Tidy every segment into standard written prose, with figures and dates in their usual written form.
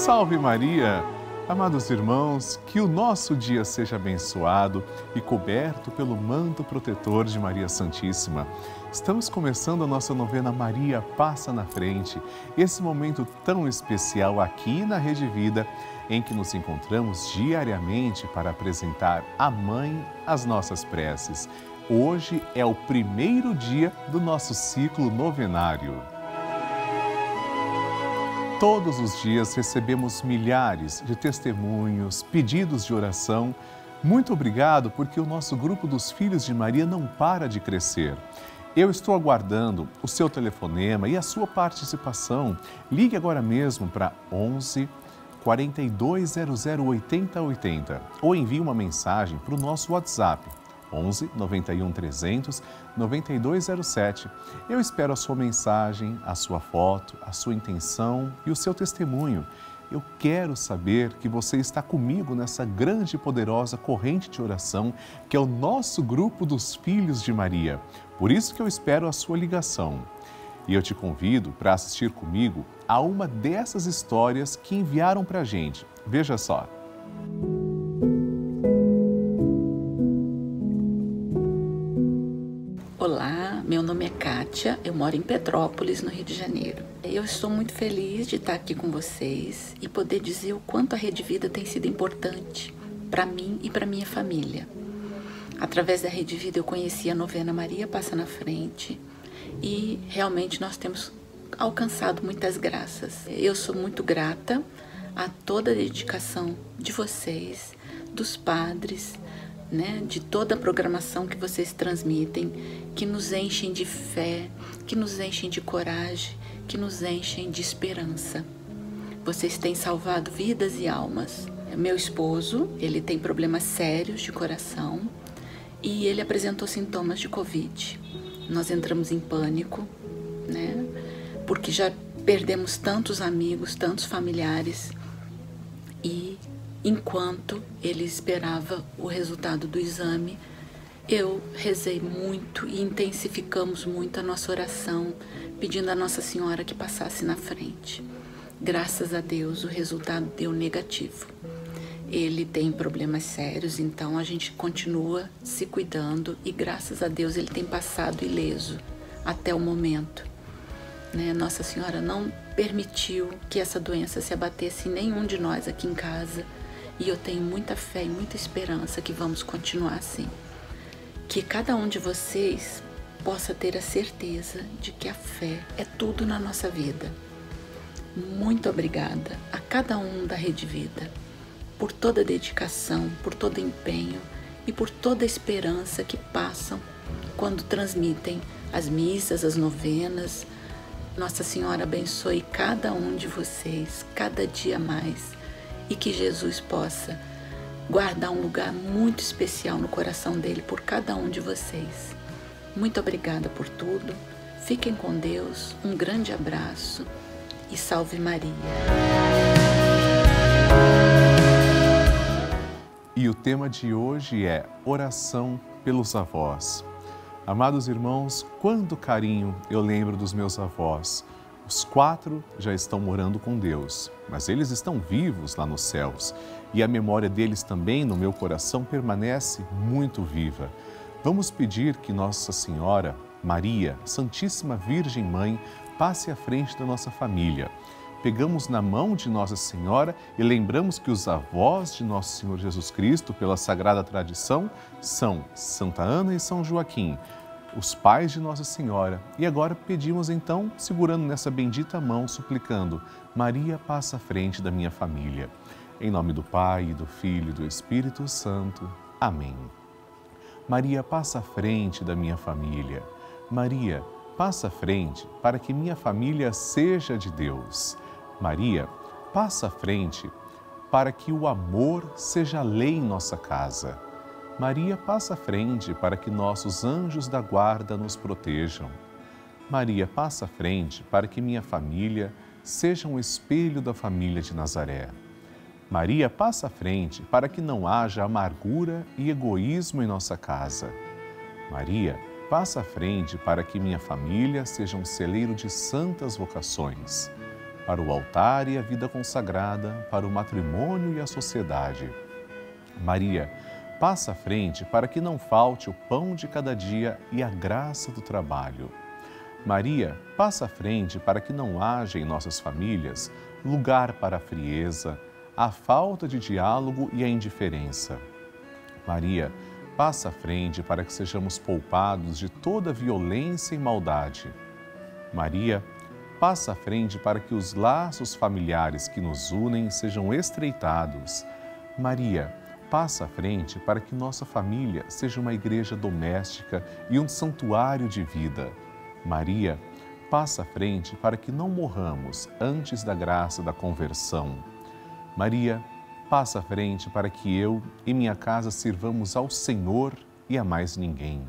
Salve Maria! Amados irmãos, que o nosso dia seja abençoado e coberto pelo manto protetor de Maria Santíssima. Estamos começando a nossa novena Maria Passa na Frente, esse momento tão especial aqui na Rede Vida, em que nos encontramos diariamente para apresentar à Mãe as nossas preces. Hoje é o primeiro dia do nosso ciclo novenário. Todos os dias recebemos milhares de testemunhos, pedidos de oração. Muito obrigado, porque o nosso grupo dos Filhos de Maria não para de crescer. Eu estou aguardando o seu telefonema e a sua participação. Ligue agora mesmo para 11 4200 8080 ou envie uma mensagem para o nosso WhatsApp. 11 91 300 9207. Eu espero a sua mensagem, a sua foto, a sua intenção e o seu testemunho. Eu quero saber que você está comigo nessa grande e poderosa corrente de oração que é o nosso grupo dos Filhos de Maria. Por isso que eu espero a sua ligação. E eu te convido para assistir comigo a uma dessas histórias que enviaram para a gente. Veja só. Olá, meu nome é Kátia, eu moro em Petrópolis, no Rio de Janeiro. Eu estou muito feliz de estar aqui com vocês e poder dizer o quanto a Rede Vida tem sido importante para mim e para minha família. Através da Rede Vida eu conheci a novena Maria Passa na Frente e realmente nós temos alcançado muitas graças. Eu sou muito grata a toda a dedicação de vocês, dos padres, de toda a programação que vocês transmitem, que nos enchem de fé, que nos enchem de coragem, que nos enchem de esperança. Vocês têm salvado vidas e almas. Meu esposo, ele tem problemas sérios de coração e ele apresentou sintomas de Covid. Nós entramos em pânico, porque já perdemos tantos amigos, tantos familiares e enquanto ele esperava o resultado do exame, eu rezei muito e intensificamos muito a nossa oração, pedindo a Nossa Senhora que passasse na frente. Graças a Deus, o resultado deu negativo. Ele tem problemas sérios, então a gente continua se cuidando e graças a Deus ele tem passado ileso até o momento. Nossa Senhora não permitiu que essa doença se abatesse em nenhum de nós aqui em casa. E eu tenho muita fé e muita esperança que vamos continuar assim. Que cada um de vocês possa ter a certeza de que a fé é tudo na nossa vida. Muito obrigada a cada um da Rede Vida por toda a dedicação, por todo o empenho e por toda a esperança que passam quando transmitem as missas, as novenas. Nossa Senhora abençoe cada um de vocês, cada dia mais. E que Jesus possa guardar um lugar muito especial no coração dele por cada um de vocês. Muito obrigada por tudo. Fiquem com Deus. Um grande abraço e salve Maria. E o tema de hoje é oração pelos avós. Amados irmãos, quanto carinho eu lembro dos meus avós. Os 4 já estão morando com Deus, mas eles estão vivos lá nos céus e a memória deles também no meu coração permanece muito viva. Vamos pedir que Nossa Senhora, Maria, Santíssima Virgem Mãe, passe à frente da nossa família. Pegamos na mão de Nossa Senhora e lembramos que os avós de Nosso Senhor Jesus Cristo, pela sagrada tradição, são Santa Ana e São Joaquim, os pais de Nossa Senhora. E agora pedimos então, segurando nessa bendita mão, suplicando: Maria, passa à frente da minha família. Em nome do Pai, do Filho e do Espírito Santo. Amém. Maria, passa à frente da minha família. Maria, passa à frente para que minha família seja de Deus. Maria, passa à frente para que o amor seja lei em nossa casa. Maria, passa à frente para que nossos anjos da guarda nos protejam. Maria, passa à frente para que minha família seja um espelho da família de Nazaré. Maria, passa à frente para que não haja amargura e egoísmo em nossa casa. Maria, passa à frente para que minha família seja um celeiro de santas vocações. para o altar e a vida consagrada, para o matrimônio e a sociedade. Maria, passa à frente para que não falte o pão de cada dia e a graça do trabalho. Maria, passa à frente para que não haja em nossas famílias lugar para a frieza, a falta de diálogo e a indiferença. Maria, passa à frente para que sejamos poupados de toda violência e maldade. Maria, passa à frente para que os laços familiares que nos unem sejam estreitados. Maria, passa à frente para que nossa família seja uma igreja doméstica e um santuário de vida. Maria, passa à frente para que não morramos antes da graça da conversão. Maria, passa à frente para que eu e minha casa sirvamos ao Senhor e a mais ninguém.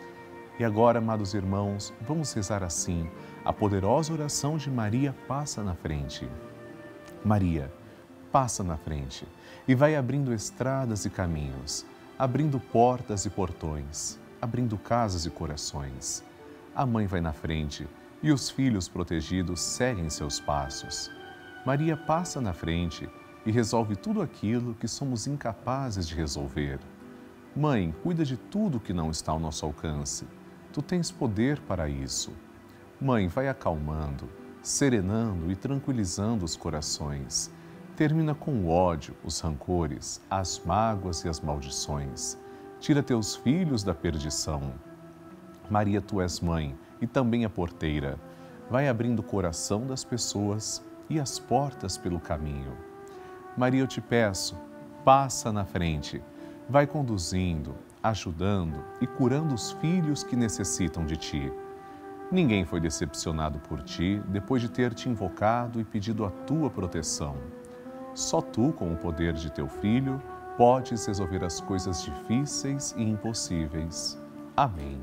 E agora, amados irmãos, vamos rezar assim a poderosa oração de Maria passa na frente. Maria, passa na frente e vai abrindo estradas e caminhos, abrindo portas e portões, abrindo casas e corações. A mãe vai na frente e os filhos protegidos seguem seus passos. Maria passa na frente e resolve tudo aquilo que somos incapazes de resolver. Mãe, cuida de tudo que não está ao nosso alcance. Tu tens poder para isso. Mãe, vai acalmando, serenando e tranquilizando os corações. Termina com o ódio, os rancores, as mágoas e as maldições. Tira teus filhos da perdição. Maria, tu és mãe e também a porteira. Vai abrindo o coração das pessoas e as portas pelo caminho. Maria, eu te peço, passa na frente. Vai conduzindo, ajudando e curando os filhos que necessitam de ti. Ninguém foi decepcionado por ti depois de ter te invocado e pedido a tua proteção. Só tu, com o poder de teu Filho, podes resolver as coisas difíceis e impossíveis. Amém.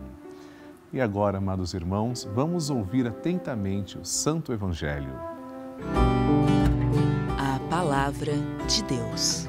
E agora, amados irmãos, vamos ouvir atentamente o Santo Evangelho. A Palavra de Deus.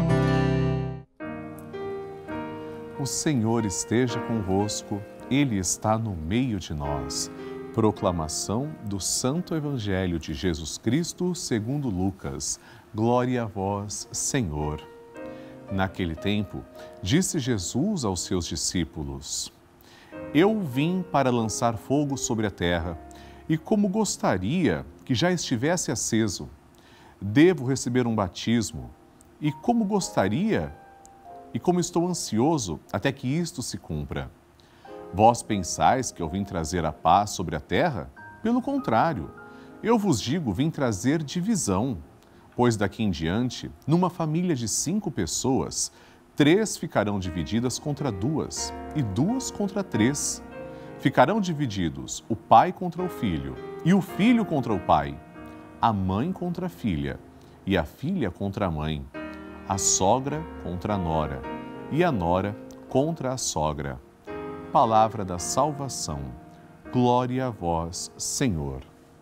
O Senhor esteja convosco, Ele está no meio de nós. Proclamação do Santo Evangelho de Jesus Cristo segundo Lucas. Glória a vós, Senhor. Naquele tempo, disse Jesus aos seus discípulos: Eu vim para lançar fogo sobre a terra, e como gostaria que já estivesse aceso. Devo receber um batismo, e como gostaria e como estou ansioso até que isto se cumpra. Vós pensais que eu vim trazer a paz sobre a terra? Pelo contrário, eu vos digo, vim trazer divisão. Pois daqui em diante, numa família de 5 pessoas, 3 ficarão divididas contra 2 e 2 contra 3. Ficarão divididos o pai contra o filho e o filho contra o pai, a mãe contra a filha e a filha contra a mãe, a sogra contra a nora e a nora contra a sogra. Palavra da salvação. Glória a vós, Senhor.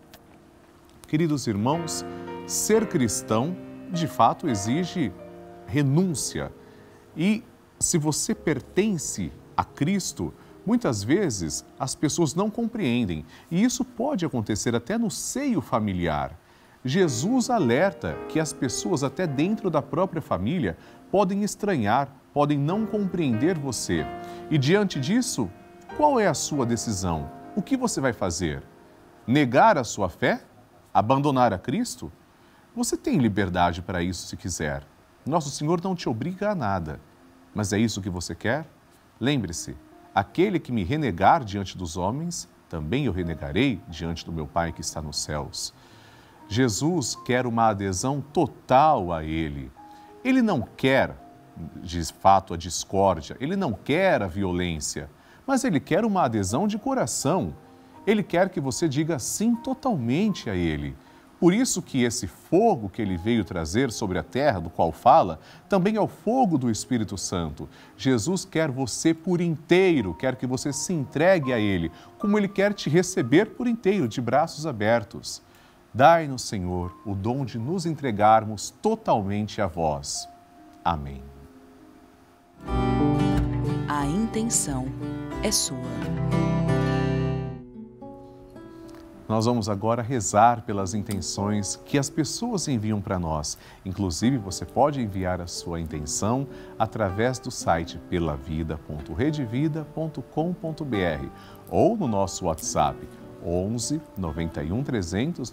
Queridos irmãos, ser cristão, de fato, exige renúncia. E se você pertence a Cristo, muitas vezes as pessoas não compreendem. E isso pode acontecer até no seio familiar. Jesus alerta que as pessoas, até dentro da própria família, podem estranhar, podem não compreender você. E diante disso, qual é a sua decisão? O que você vai fazer? Negar a sua fé? Abandonar a Cristo? Você tem liberdade para isso se quiser. Nosso Senhor não te obriga a nada. Mas é isso que você quer? Lembre-se, aquele que me renegar diante dos homens, também eu renegarei diante do meu Pai que está nos céus. Jesus quer uma adesão total a Ele. Ele não quer, de fato, a discórdia, Ele não quer a violência, mas Ele quer uma adesão de coração. Ele quer que você diga sim totalmente a Ele. Por isso que esse fogo que Ele veio trazer sobre a terra, do qual fala, também é o fogo do Espírito Santo. Jesus quer você por inteiro, quer que você se entregue a Ele, como Ele quer te receber por inteiro, de braços abertos. Dai-nos, Senhor, o dom de nos entregarmos totalmente a vós. Amém. A intenção é sua. Nós vamos agora rezar pelas intenções que as pessoas enviam para nós. Inclusive, você pode enviar a sua intenção através do site pelavida.redevida.com.br ou no nosso WhatsApp 11 91 300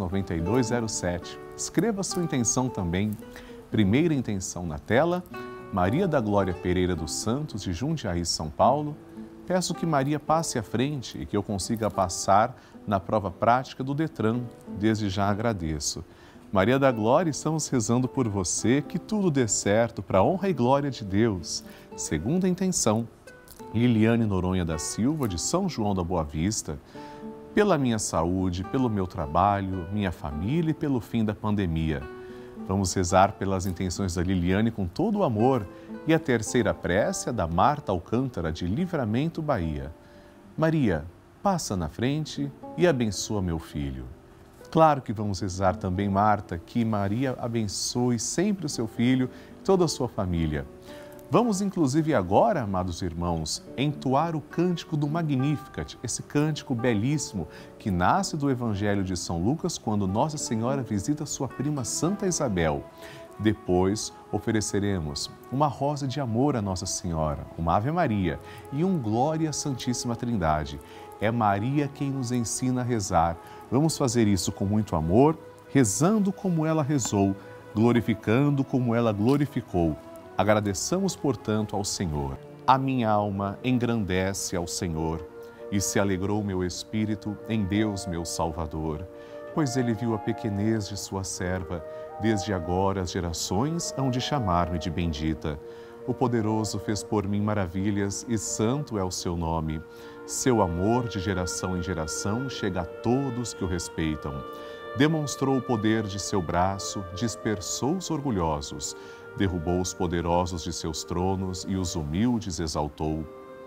9207. Escreva a sua intenção também. Primeira intenção na tela, Maria da Glória Pereira dos Santos, de Jundiaí, São Paulo. Peço que Maria passe à frente e que eu consiga passar na prova prática do Detran. Desde já agradeço. Maria da Glória, estamos rezando por você, que tudo dê certo para a honra e glória de Deus. Segunda intenção, Liliane Noronha da Silva, de São João da Boa Vista. Pela minha saúde, pelo meu trabalho, minha família e pelo fim da pandemia. Vamos rezar pelas intenções da Liliane com todo o amor. E a terceira prece é da Marta Alcântara, de Livramento, Bahia. Maria, passa na frente e abençoa meu filho. Claro que vamos rezar também, Marta, que Maria abençoe sempre o seu filho e toda a sua família. Vamos, inclusive, agora, amados irmãos, entoar o cântico do Magnificat, esse cântico belíssimo que nasce do Evangelho de São Lucas, quando Nossa Senhora visita sua prima Santa Isabel. Depois, ofereceremos uma rosa de amor a Nossa Senhora, uma Ave Maria e um Glória à Santíssima Trindade. É Maria quem nos ensina a rezar. Vamos fazer isso com muito amor, rezando como ela rezou, glorificando como ela glorificou. Agradeçamos, portanto, ao Senhor. A minha alma engrandece ao Senhor e se alegrou meu espírito em Deus, meu Salvador, pois ele viu a pequenez de sua serva. Desde agora as gerações hão de chamar-me de bendita. O poderoso fez por mim maravilhas e santo é o seu nome. Seu amor de geração em geração chega a todos que o respeitam. Demonstrou o poder de seu braço, dispersou os orgulhosos, derrubou os poderosos de seus tronos e os humildes exaltou.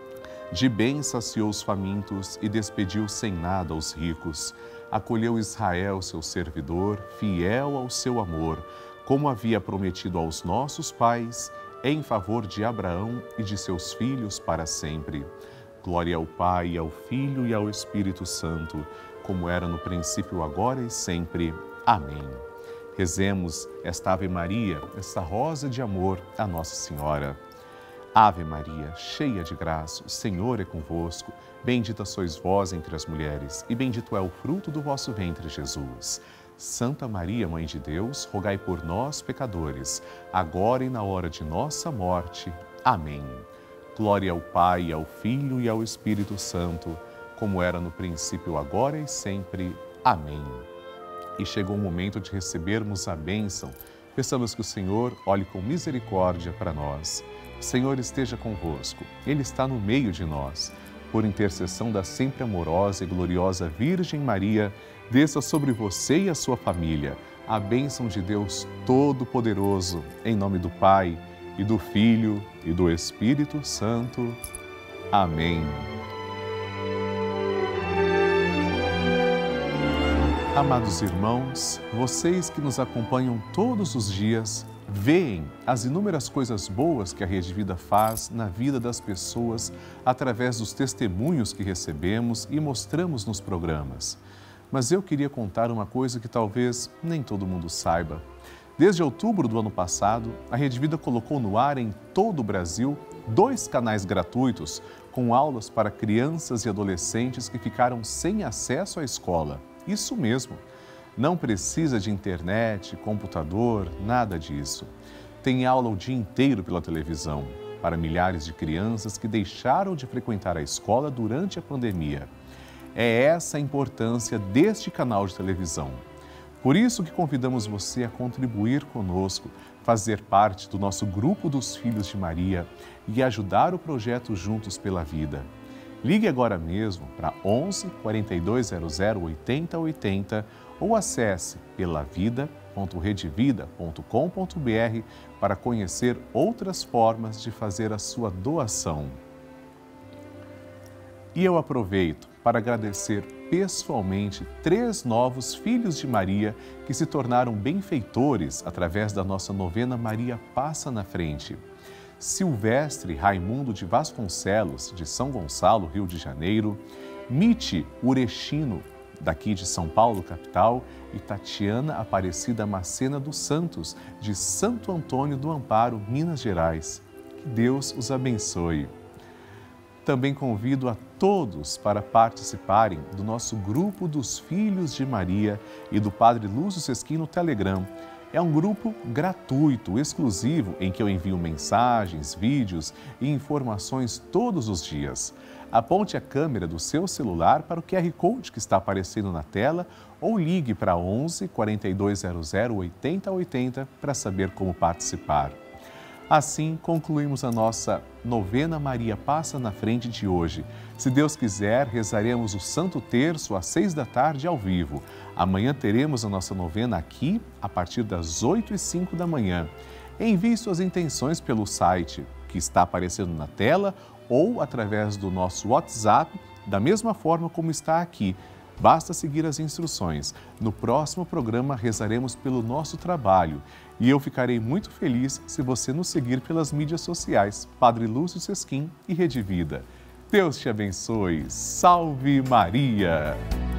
De bem saciou os famintos e despediu sem nada os ricos. Acolheu Israel, seu servidor, fiel ao seu amor, como havia prometido aos nossos pais, em favor de Abraão e de seus filhos para sempre. Glória ao Pai, ao Filho e ao Espírito Santo, como era no princípio, agora e sempre. Amém. Rezemos esta Ave Maria, esta rosa de amor a Nossa Senhora. Ave Maria, cheia de graça, o Senhor é convosco. Bendita sois vós entre as mulheres, e bendito é o fruto do vosso ventre, Jesus. Santa Maria, Mãe de Deus, rogai por nós, pecadores, agora e na hora de nossa morte. Amém. Glória ao Pai, ao Filho e ao Espírito Santo, como era no princípio, agora e sempre. Amém. E chegou o momento de recebermos a bênção. Peçamos que o Senhor olhe com misericórdia para nós. O Senhor esteja convosco, Ele está no meio de nós. Por intercessão da sempre amorosa e gloriosa Virgem Maria, desça sobre você e a sua família a bênção de Deus Todo-Poderoso, em nome do Pai, e do Filho, e do Espírito Santo. Amém. Amados irmãos, vocês que nos acompanham todos os dias, veem as inúmeras coisas boas que a Rede Vida faz na vida das pessoas através dos testemunhos que recebemos e mostramos nos programas. Mas eu queria contar uma coisa que talvez nem todo mundo saiba. Desde outubro do ano passado, a Rede Vida colocou no ar em todo o Brasil 2 canais gratuitos com aulas para crianças e adolescentes que ficaram sem acesso à escola. Isso mesmo. Não precisa de internet, computador, nada disso. Tem aula o dia inteiro pela televisão para milhares de crianças que deixaram de frequentar a escola durante a pandemia. É essa a importância deste canal de televisão. Por isso que convidamos você a contribuir conosco, fazer parte do nosso grupo dos Filhos de Maria e ajudar o projeto Juntos pela Vida. Ligue agora mesmo para 11 4200 8080 ou acesse pelavida.redevida.com.br para conhecer outras formas de fazer a sua doação. E eu aproveito para agradecer pessoalmente 3 novos filhos de Maria que se tornaram benfeitores através da nossa novena Maria Passa na Frente. Silvestre Raimundo de Vasconcelos, de São Gonçalo, Rio de Janeiro, Miti Urechino, daqui de São Paulo, capital, e Tatiana Aparecida Macena dos Santos, de Santo Antônio do Amparo, Minas Gerais. Que Deus os abençoe. Também convido a todos para participarem do nosso grupo dos Filhos de Maria e do Padre Lúcio Sesquim no Telegram. É um grupo gratuito, exclusivo, em que eu envio mensagens, vídeos e informações todos os dias. Aponte a câmera do seu celular para o QR Code que está aparecendo na tela ou ligue para 11 4200 8080 para saber como participar. Assim, concluímos a nossa novena Maria Passa na Frente de hoje. Se Deus quiser, rezaremos o Santo Terço às 6 da tarde ao vivo. Amanhã teremos a nossa novena aqui, a partir das 8h05 da manhã. Envie suas intenções pelo site que está aparecendo na tela ou através do nosso WhatsApp, da mesma forma como está aqui. Basta seguir as instruções. No próximo programa rezaremos pelo nosso trabalho. E eu ficarei muito feliz se você nos seguir pelas mídias sociais, Padre Lúcio Sesquim e Rede Vida. Deus te abençoe. Salve Maria!